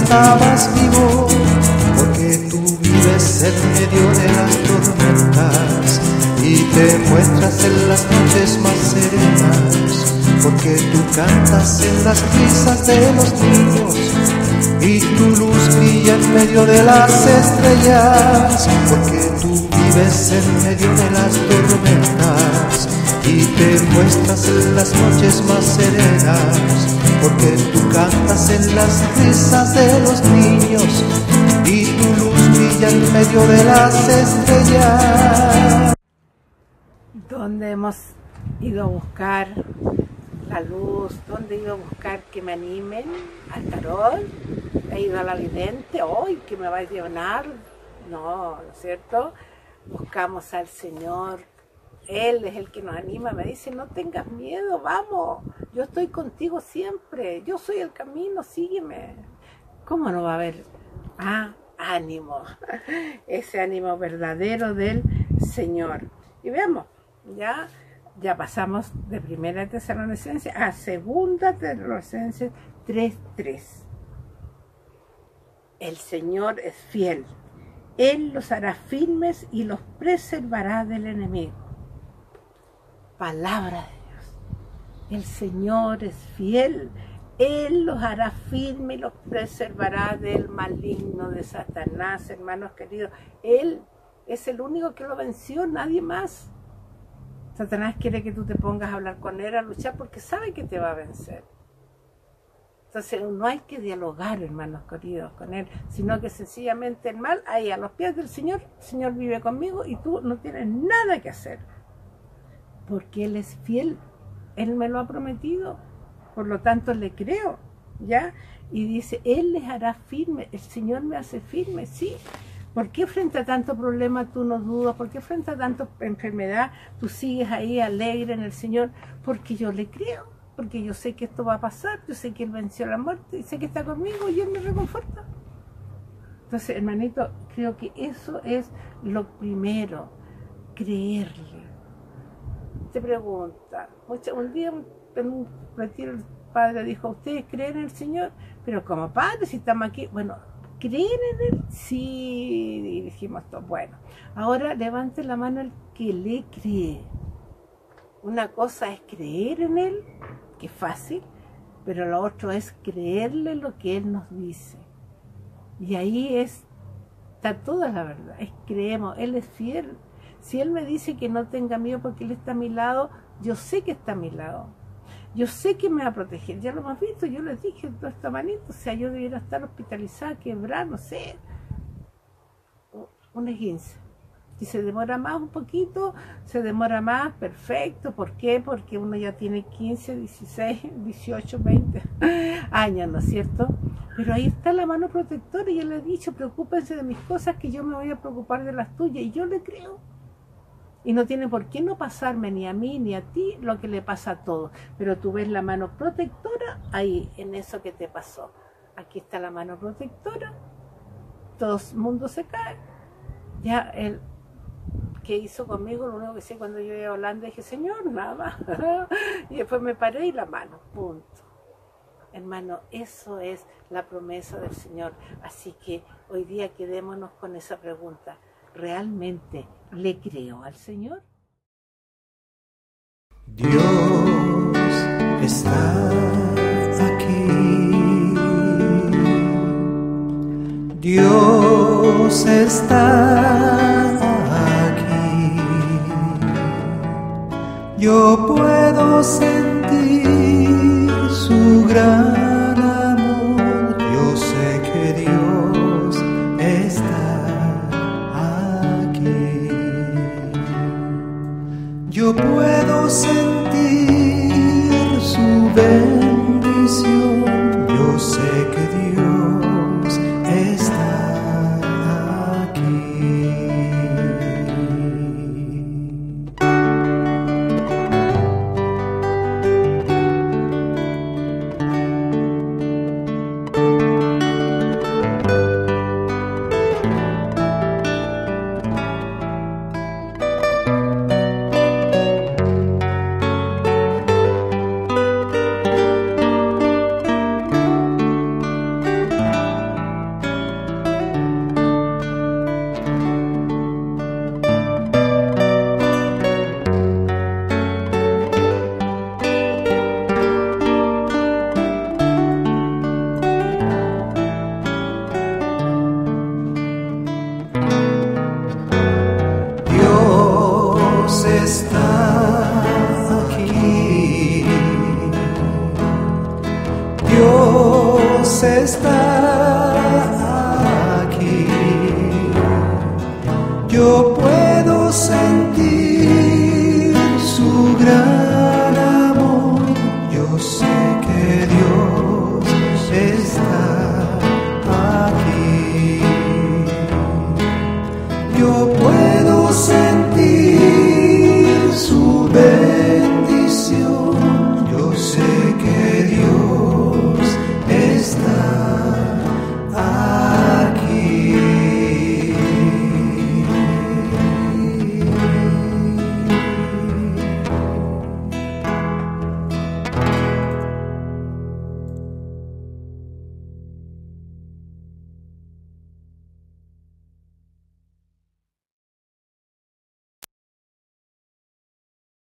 estabas vivo, porque tú vives en medio de las tormentas y te muestras en las noches más serenas, porque tú cantas en las risas de los niños y tu luz brilla en medio de las estrellas, porque tú vives en medio de las tormentas y te muestras en las noches más serenas, porque tú cantas en las risas de los niños y tu luz brilla en medio de las estrellas. ¿Dónde hemos ido a buscar la luz? ¿Dónde he ido a buscar que me animen al tarot? He ido a la vidente, hoy que me va a llenar. No, ¿no es cierto? Buscamos al Señor. Él es el que nos anima, me dice, no tengas miedo, vamos, yo estoy contigo siempre, yo soy el camino, sígueme. ¿Cómo no va a haber ánimo? Ese ánimo verdadero del Señor. Y veamos, ya pasamos de Primera Tesalonicenses a Segunda Tesalonicenses 3:3. El Señor es fiel, Él los hará firmes y los preservará del enemigo. Palabra de Dios. El Señor es fiel. Él los hará firmes y los preservará del maligno, de Satanás, hermanos queridos. Él es el único que lo venció, nadie más. Satanás quiere que tú te pongas a hablar con él, a luchar, porque sabe que te va a vencer. Entonces no hay que dialogar, hermanos queridos, con él, sino que sencillamente el mal, ahí a los pies del Señor, el Señor vive conmigo y tú no tienes nada que hacer. Porque Él es fiel, Él me lo ha prometido, por lo tanto le creo, ¿ya? Y dice, Él les hará firme, el Señor me hace firme, sí. ¿Por qué frente a tanto problema tú no dudas? ¿Por qué frente a tanta enfermedad tú sigues ahí alegre en el Señor? Porque yo le creo, porque yo sé que esto va a pasar, yo sé que Él venció la muerte, y sé que está conmigo y Él me reconforta. Entonces, hermanito, creo que eso es lo primero, creerle. Te pregunta, un día en un retiro el padre dijo, ¿ustedes creen en el Señor? Pero como padre, si estamos aquí, bueno, ¿creen en Él? Sí, y dijimos todo, bueno, ahora levante la mano el que le cree. Una cosa es creer en Él, que es fácil, pero lo otro es creerle lo que Él nos dice. Y ahí está toda la verdad, creemos, Él es fiel. Si Él me dice que no tenga miedo porque Él está a mi lado, yo sé que está a mi lado. Yo sé que me va a proteger. Ya lo hemos visto, yo les dije toda esta manito. O sea, yo debiera estar hospitalizada, quebrada, no sé. Un esguince. Si se demora más un poquito, se demora más, perfecto. ¿Por qué? Porque uno ya tiene 15, 16, 18, 20 años, ¿no es cierto? Pero ahí está la mano protectora y Él le ha dicho, preocúpense de mis cosas que yo me voy a preocupar de las tuyas. Y yo le creo. Y no tiene por qué no pasarme ni a mí ni a ti lo que le pasa a todos. Pero tú ves la mano protectora ahí, en eso que te pasó. Aquí está la mano protectora. Todo el mundo se cae. Ya Él, ¿qué hizo conmigo? Lo único que sé, cuando yo iba a Holanda dije, Señor, nada. Y después me paré y la mano, punto. Hermano, eso es la promesa del Señor. Así que hoy día quedémonos con esa pregunta. ¿Realmente le creo al Señor? Dios está aquí. Dios está aquí. Yo puedo sentir su gran amor. Yo sé que Dios está aquí. Yo puedo sentir su bendición. Yo sé que Dios está aquí. Dios está aquí. Yo puedo sentir su gran amor. Yo sé que Dios